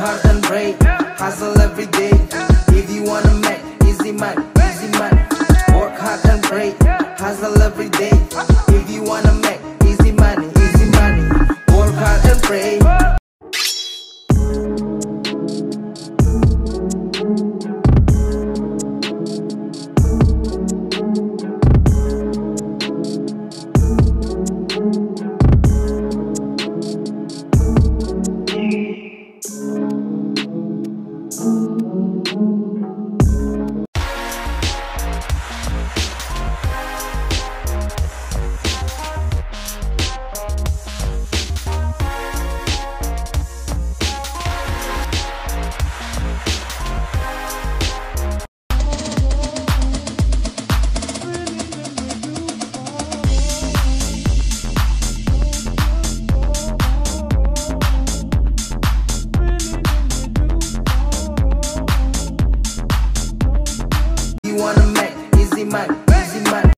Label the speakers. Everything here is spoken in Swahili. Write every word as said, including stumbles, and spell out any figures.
Speaker 1: hard and pray, hustle every day. If you wanna make easy money, easy money. Work hard and pray, hustle every day. If you wanna make easy money, easy money. Work hard and pray. You wanna make easy money, easy money.